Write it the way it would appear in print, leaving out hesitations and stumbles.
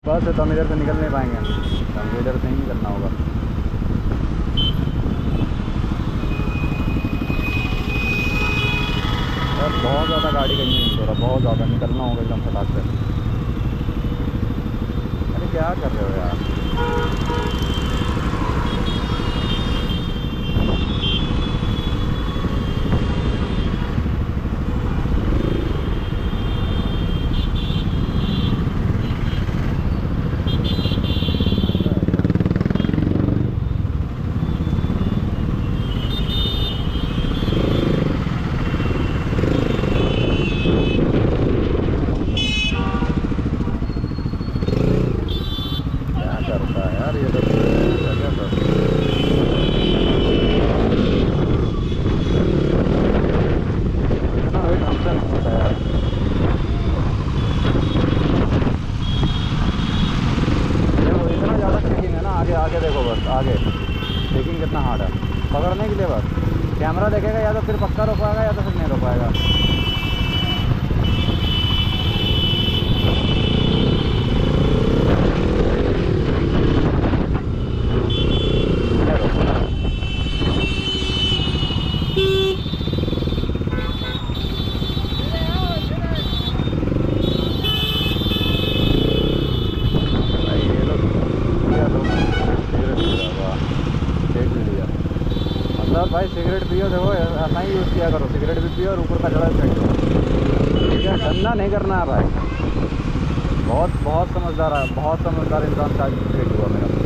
बस तो हम इधर से निकल नहीं पाएंगे, हमको इधर से ही निकलना होगा। यार बहुत ज़्यादा गाड़ी का इंजन हीट हो रहा, बहुत ज़्यादा निकलना होगा एकदम फटाक से। अरे क्या कर रहे हो यार। आगे देखो बस, आगे चेकिंग कितना हार्ड है पकड़ने के लिए। बस कैमरा देखेगा या तो फिर पक्का रोक पाएगा या तो फिर नहीं रोक पाएगा। भाई सिगरेट पियो, देखो ऐसा ही यूज़ किया करो, सिगरेट भी पियो और ऊपर का जड़ा फेंको, ठीक है। धंधा नहीं करना है भाई। बहुत बहुत समझदार है, बहुत समझदार इंसान का फेंक हुआ मेरा।